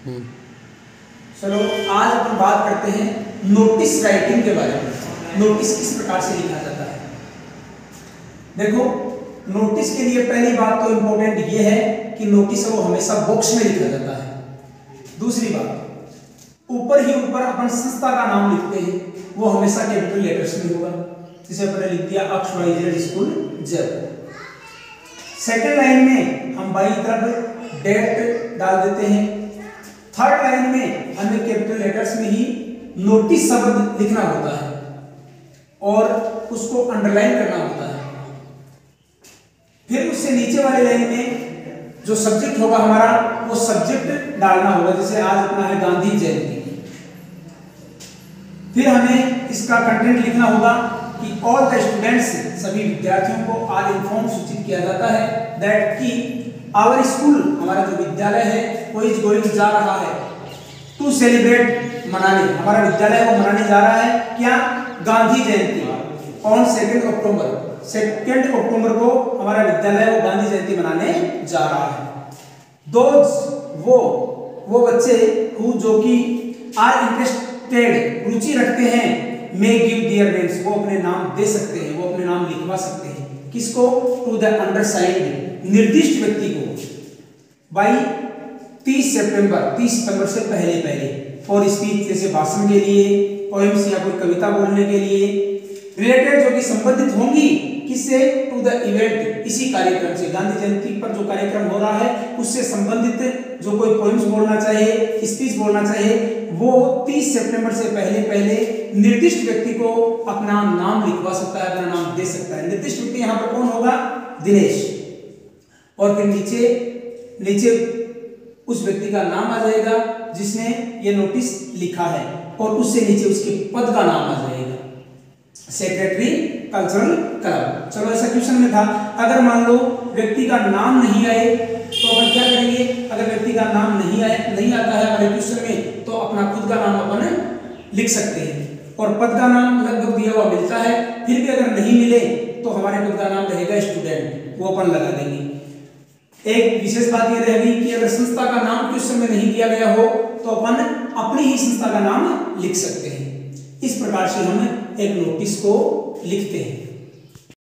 चलो आज अपन बात करते हैं नोटिस राइटिंग के बारे में। नोटिस किस प्रकार से लिखा जाता है। देखो, नोटिस के लिए पहली बात तो इंपॉर्टेंट ये है कि नोटिस वो हमेशा बॉक्स में लिखा जाता है। दूसरी बात, ऊपर ही ऊपर अपन संस्था का नाम लिखते हैं, वो हमेशा कैपिटल लेटर्स में होगा। जैसे अपने लिख दिया XYZ school Jaipur. Second line में हम बाई तरफ डेट डाल देते हैं। थर्ड लाइन में हमें कैपिटल लेटर्स में ही नोटिस शब्द लिखना होता है और उसको अंडरलाइन करना होता है। फिर उससे नीचे वाले लाइन में जो सब्जेक्ट होगा हमारा, वो सब्जेक्ट डालना होगा। जैसे आज अपना है गांधी जयंती। फिर हमें इसका कंटेंट लिखना होगा कि ऑल द स्टूडेंट्स, सभी विद्यार्थियों को आज इन्फॉर्म सूचित किया जाता है दैट कि आवर स्कूल, हमारा जो विद्यालय है, वो इज गोइंग जा रहा है टू सेलिब्रेट, मनाने, हमारा विद्यालय वो मनाने जा रहा है क्या, गांधी जयंती ऑन 2 अक्टूबर। 2 अक्टूबर को हमारा विद्यालय वो गांधी जयंती मनाने जा रहा है। दोज, वो बच्चे जो कि आर इंटरेस्टेड, रुचि रखते हैं, मे गिव देयर नेम्स, वो अपने नाम दे सकते हैं, वो अपने नाम लिखवा सकते हैं। किसको, टू द अंडरसाइंड, निर्दिष्ट व्यक्ति को, बाई 30 सितंबर से पहले फॉर स्पीच, जैसे भाषण के लिए, पोएम्स या कोई कविता बोलने के लिए, रिलेटेड जो कि संबंधित होंगी किससे, टू द इवेंट, इसी कार्यक्रम से, गांधी जयंती पर जो कार्यक्रम हो रहा है उससे संबंधित जो कोई पोएम्स बोलना चाहिए, स्पीच बोलना चाहिए, वो 30 सितंबर से पहले निर्दिष्ट व्यक्ति को अपना नाम लिखवा सकता है, अपना नाम दे सकता है। निर्दिष्ट व्यक्ति यहाँ पर कौन होगा, दिनेश। और फिर नीचे उस व्यक्ति का नाम आ जाएगा जिसने ये नोटिस लिखा है, और उससे नीचे उसके पद का नाम आ जाएगा, सेक्रेटरी कल्चरल क्लब। चलो ऐसा क्वेश्चन में था, अगर मान लो व्यक्ति का नाम नहीं आए तो अपन क्या करेंगे। अगर व्यक्ति का नाम नहीं आता है हमारे क्वेश्चन में, तो अपना खुद का नाम अपन लिख सकते हैं, और पद का नाम लगभग दिया हुआ मिलता है। फिर भी अगर नहीं मिले तो हमारे पद का नाम रहेगा स्टूडेंट, वो अपन लगा देंगे। एक विशेष बात ये रहेगी कि अगर संस्था का नाम क्वेश्चन में नहीं दिया गया हो तो अपन अपनी ही संस्था का नाम लिख सकते हैं। इस प्रकार से हम एक नोटिस को लिखते हैं।